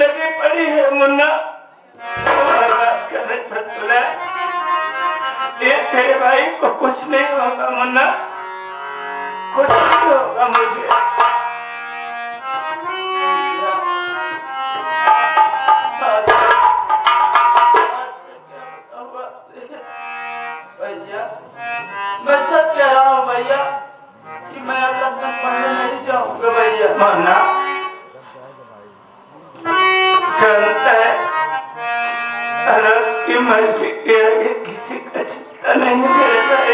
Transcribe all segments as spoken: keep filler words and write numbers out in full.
लगी पड़ी है मुन्ना। ये तेरे भाई को कुछ नहीं होगा मुन्ना, कुछ नहीं होगा मुझे। भैया मैं सच कह रहा हूँ भैया कि मैं अब लंदन पढ़ने नहीं जाऊंगा भैया। मुन्ना जानता है अलग की मर्जी के आगे किसी का चिंता नहीं मेरे भाई।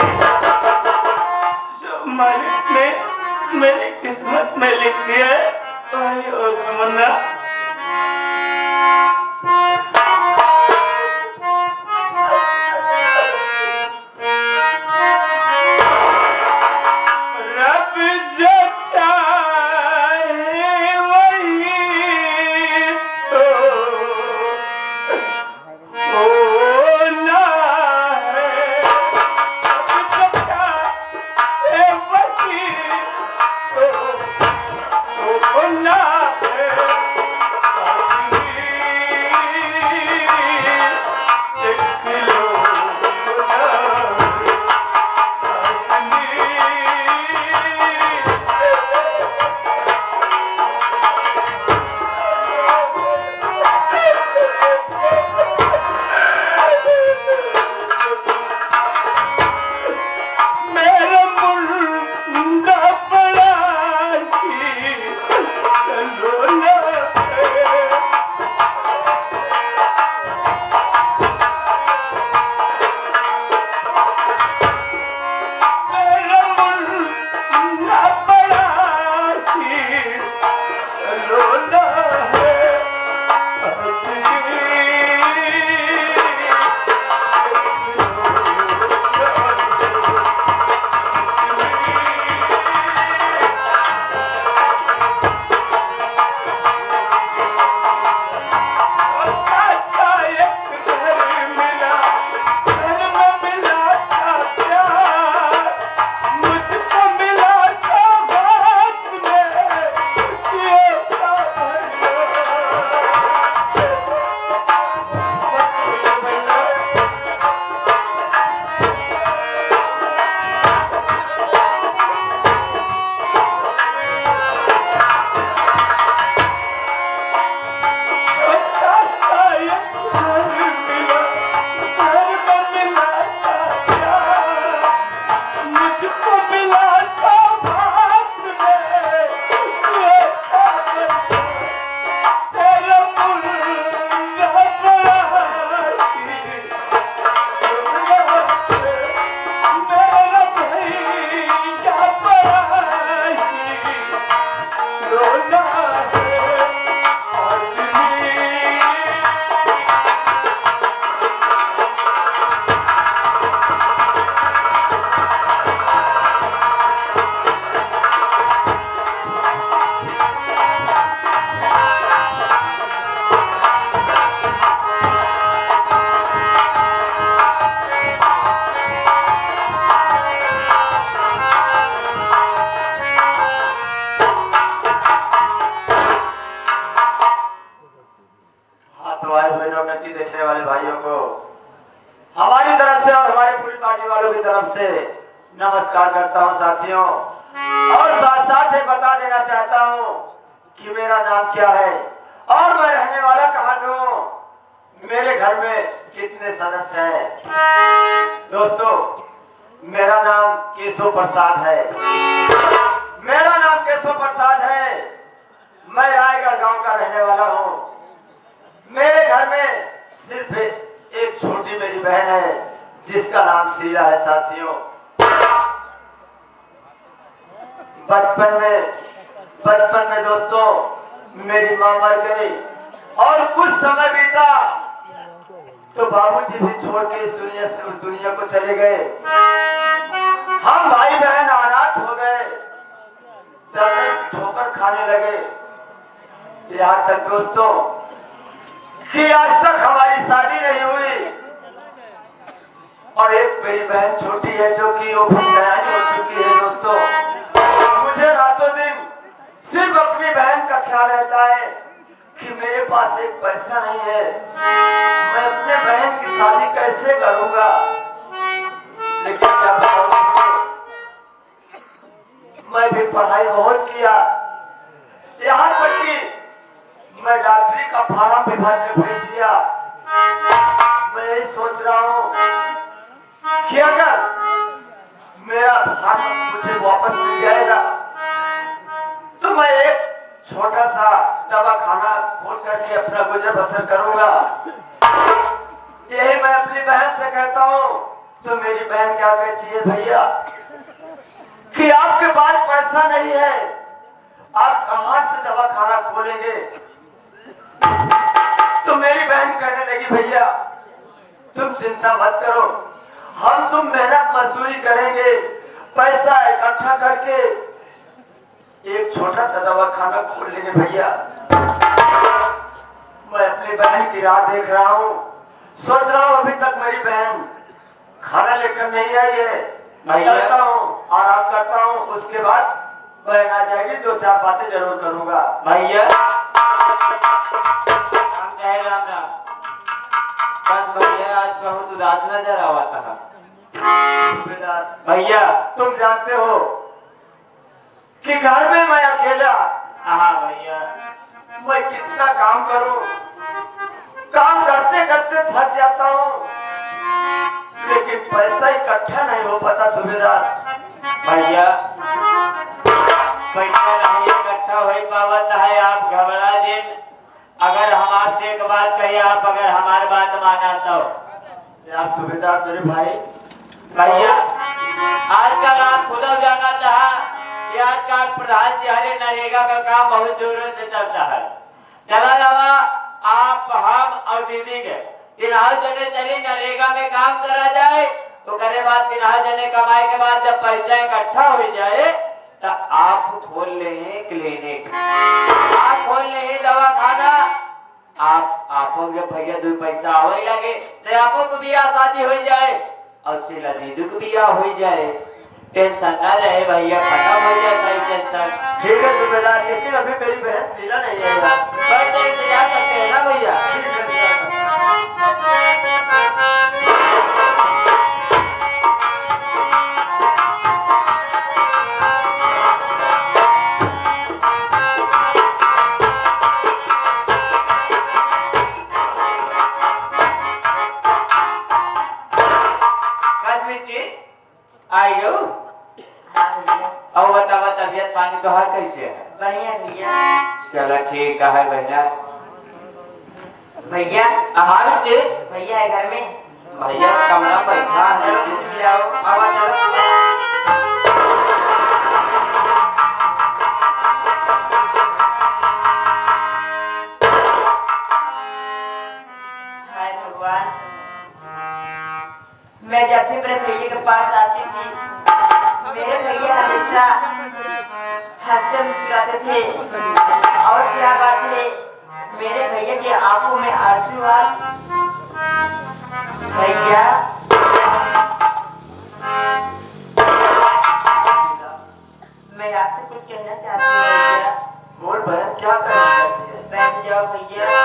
जो मालिक ने मेरी किस्मत में लिख दिया है वही होगा मुन्ना। देखने वाले भाइयों को हमारी तरफ से और हमारी पूरी पार्टी वालों की तरफ से नमस्कार करता हूं साथियों। और साथ साथ ही बता देना चाहता हूं कि मेरा नाम क्या है और मैं रहने वाला कहां का हूं, मेरे घर में कितने सदस्य हैं। दोस्तों मेरा नाम केशव प्रसाद है, मेरा नाम केशव प्रसाद है। मैं रायगढ़ गांव का रहने वाला हूं। मेरे घर में सिर्फ एक छोटी मेरी बहन है जिसका नाम शीला है। साथियों बचपन में बचपन में दोस्तों मेरी मां मर गई और कुछ समय बीता तो बाबूजी भी छोड़ के इस दुनिया से उस दुनिया को चले गए। हम भाई बहन अनाथ हो गए, दर्द ठोकर खाने लगे। यहाँ तक दोस्तों कि आज तक हमारी शादी नहीं हुई और एक मेरी बहन छोटी है जो कि वो सयानी हो चुकी है। दोस्तों मुझे रातों दिन सिर्फ अपनी बहन का ख्याल रहता है कि मेरे पास एक पैसा नहीं है, मैं अपने बहन की शादी कैसे करूंगा। लेकिन क्या बताऊं, मैं भी पढ़ाई बहुत किया, यहाँ तक कि मैं डॉक्टरी का फार्म भी भर के भेज दिया। मैं यही सोच रहा हूँ कि अगर मेरा फार्म मुझे वापस मिल जाएगा तो मैं एक छोटा सा दवाखाना खोल करके अपना गुजर बसर करूंगा। यही मैं अपनी बहन से कहता हूँ। तो मेरी बहन क्या कहती है, भैया कि आपके पास पैसा नहीं है, आप कहां से दवाखाना खोलेंगे। तो मेरी बहन कहने लगी, भैया तुम चिंता मत करो, हम तुम मेहनत मजदूरी करेंगे, पैसा इकट्ठा करके एक छोटा सा दवाखाना खोल लेंगे। भैया मैं अपनी बहन की राह देख रहा हूँ, सोच रहा हूँ, अभी तक मेरी बहन खाना लेकर नहीं आई है। मैं चलता हूँ, आराम करता हूँ, उसके बाद बहन आ जाएगी, दो चार बातें जरूर करूंगा। भैया हम कह राम राम। बस भैया आज बहुत उदास नजर आवाता है। भैया तुम जानते हो कि घर में मैं अकेला, हाँ भैया मैं कितना काम करूं, काम करते करते थक जाता हूं, लेकिन पैसा इकट्ठा नहीं हो पाता। सुबेदार भैया पैसा नहीं इकट्ठा हो पावत है, आप घबरा दिन। अगर हम आपसे एक बात कही, आप अगर हमारी बात माना तो। यार सुबेदार मेरे भाई, भैया आजकल आप खुद जाना चाहा कि आजकल प्रधान जी हरे नरेगा का काम बहुत जोरों से चलता है। चला जावा आप हम और दीदी के तीनों जने चली नरेगा में काम करा जाए, तो करे बाद तीनों जने कमाए के बाद जब पैसा इकट्ठा हो जाए तो आप खोल ले क्लिनिक, आप खोल ले दवा खाना। आप आपो के भैया दो पैसा आवे लगे तो आपो को बियाह शादी हो जाए और सिला दीदी को बियाह हो जाए, टेंशन ना रहे भैया, खत्म हो जाए सारी टेंशन। ठीक है सुबेदार, लेकिन अभी मेरी बहन शीला नहीं है यार। बस इंतजार करते हैं ना भैया। आयो और बतावा तबियत पानी तो हर कैसे है? बढ़िया भैया। चलो ठीक है भैया। भैया आहार से भैया है घर में। भैया कमरा बैठा है, चलो ले आओ। आवा चलो। हाय भगवान, मैं जब भी मेरे भैया के पास आती थी, मेरे भैया हमेशा हंसते मुस्कुराते थे। और क्या बात है, मेरे भैया की आंखों में आंसू आ। भैया मैं आपसे कुछ कहना चाहती हूँ। भैया बोल बहन, क्या करना चाहती है? बैठ जाओ भैया।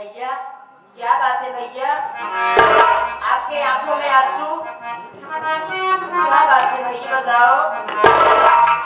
भैया क्या बात है भैया, आपके आंखों में आंसू, क्या बात है भैया बताओ।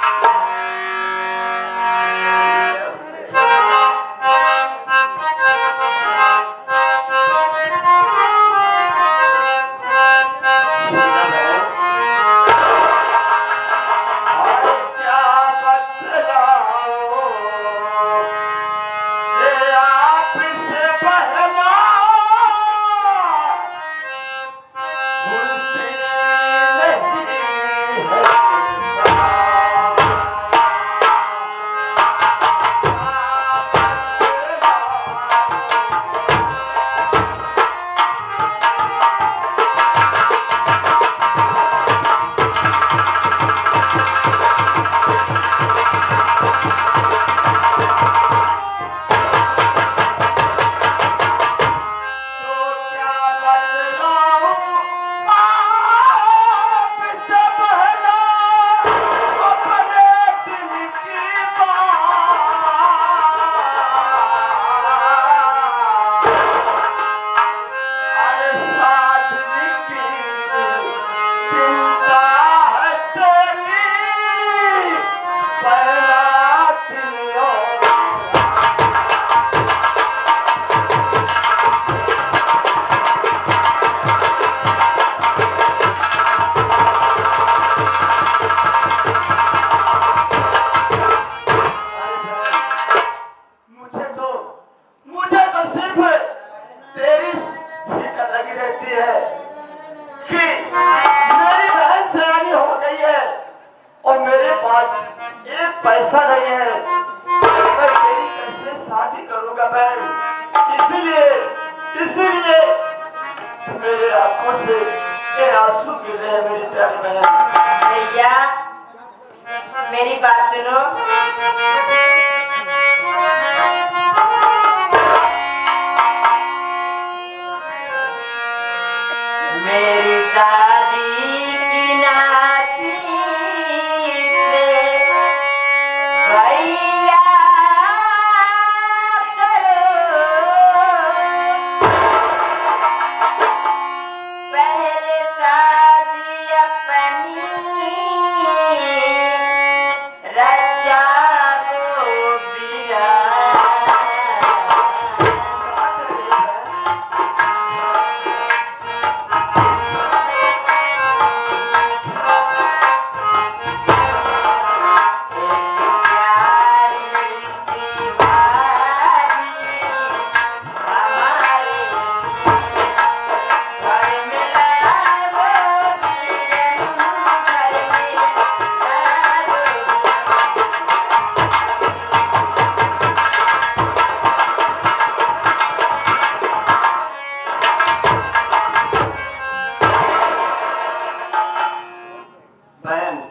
पैसा नहीं है, मैं तेरी कैसे शादी करूंगा बहन। इसीलिए इसीलिए मेरे आंखों से ये आंसू गिर रहे हैं मेरी प्यारी बहन। भैया मेरी बात सुनो, मेरी दादी की नाती से भैया करो, पहले शादी अपनी रचा को बिया। बहन,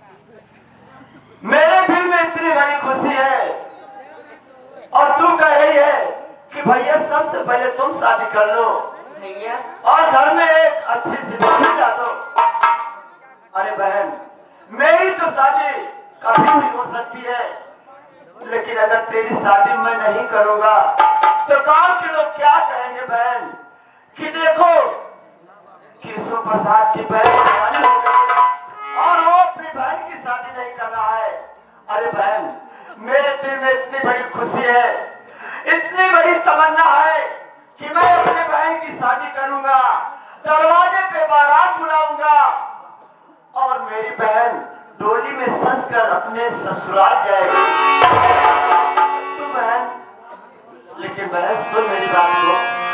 मेरे दिल में इतनी बड़ी खुशी है और तू कह रही है कि भैया सबसे पहले तुम शादी कर लो भैया और घर में एक अच्छी सी बेटी ला दो। अरे बहन, मेरी तो शादी कभी भी हो सकती है, लेकिन अगर तेरी शादी मैं नहीं करूंगा तो गांव के लोग क्या कहेंगे बहन कि देखो कृष्ण प्रसाद की बहन और वो अपनी बहन की शादी नहीं कर रहा है। अरे बहन, मेरे दिल में इतनी बड़ी खुशी है, इतनी बड़ी तमन्ना है कि मैं अपनी बहन की शादी करूंगा, दरवाजे पे बारात बुलाऊंगा और मेरी बहन डोली में सज कर अपने ससुराल जाएगी। तू बहन, लेकिन बहन सुन मेरी बात को,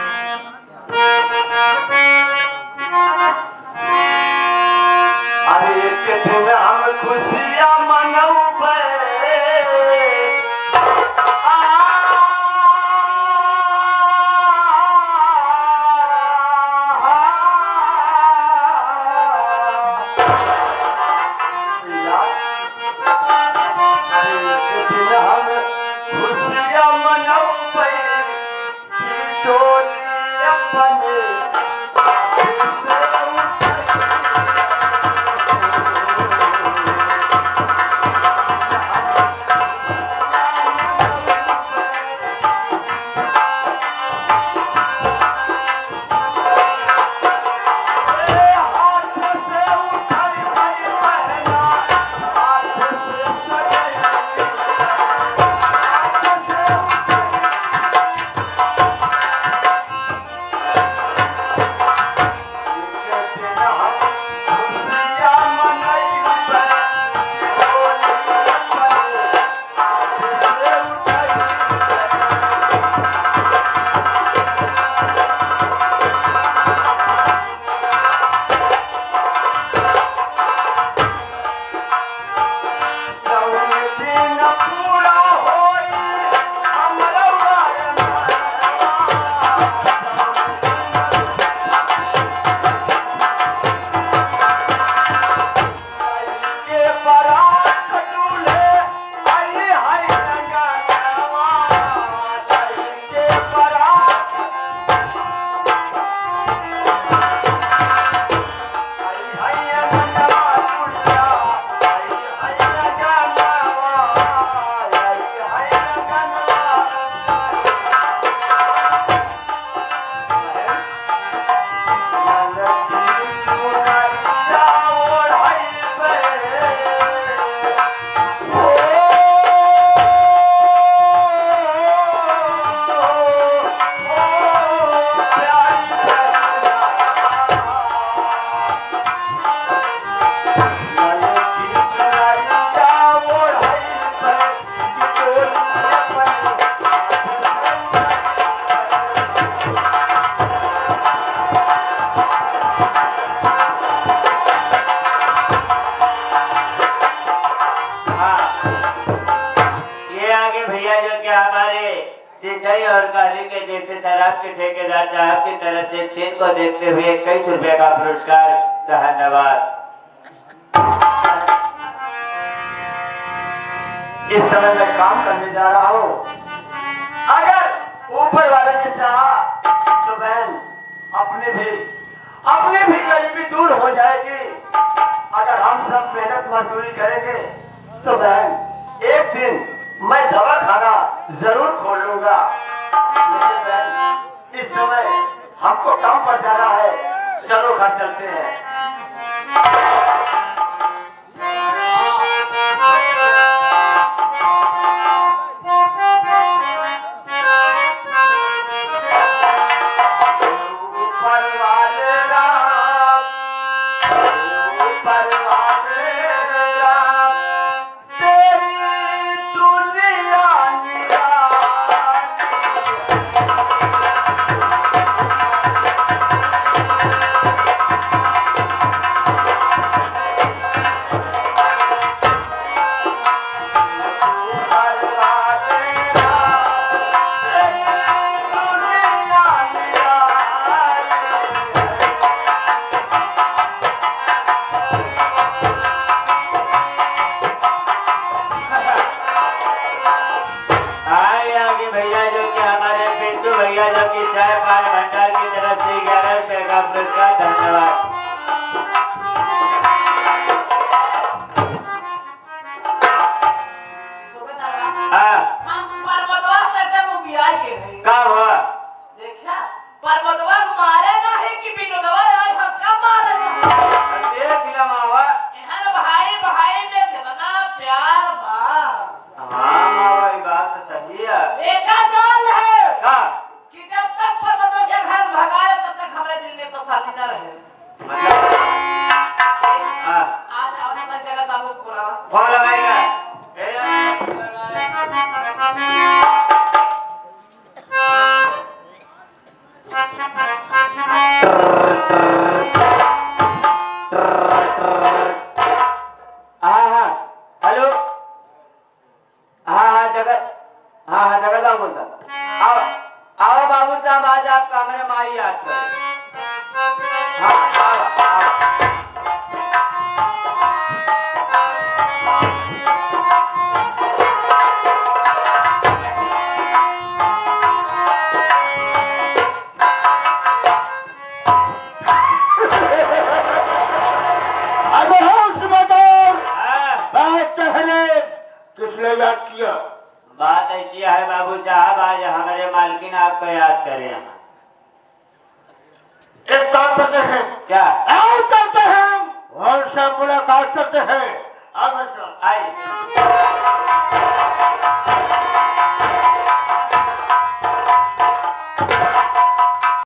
अरे एक दिन हम खुशियां मनौबे, एक दिन हम खुशियां मनौबे, डोली अपने से शराब के ठेकेदार साहब की तरफ से सीन को देखते हुए इक्कीस रुपए का पुरस्कार। धन्यवाद। इस समय मैं काम करने जा रहा हूँ। अगर ऊपर वाले ने चाहा तो बहन अपने भी अपने भी गरीबी दूर हो जाएगी। अगर हम सब मेहनत मजदूरी करेंगे तो बहन एक दिन मैं दवा खाना जरूर खोलूंगा। लेकिन बहन इस समय हमको काम पर जाना है, चलो घर चलते हैं। भंडार की तरफ से ग्यारह रुपए का पुरस्कार। धन्यवाद। क्या हुआ? देखा पर्वतवा मारेगा है कि विनोदवा आज हम कब मारेगा? देख फिल्म आवा यहाँ भाई भाई में कितना प्यार बा। हाँ मावा ये बात तो सही है। देखा जाल है का कि जब तक पर्वतों के घर भगाए तब तक हमारे दिल में तसल्ली न रहे। मतलब हाँ आज आने का जगह बाबू बुलावा फोन लगाएगा। हेलो हाँ हाँ जगत हाँ हाँ जगत बाबू बोलता। आओ आओ बाबू साहब आज आप कमरे में आई याद करें। हाँ आओ आओ। किसने याद किया? बात ऐसी है बाबू साहब आज हमारे मालकिन आपको याद करें। एक काम करते हैं क्या? आओ करते हैं और से मुलाकात करते हैं। आई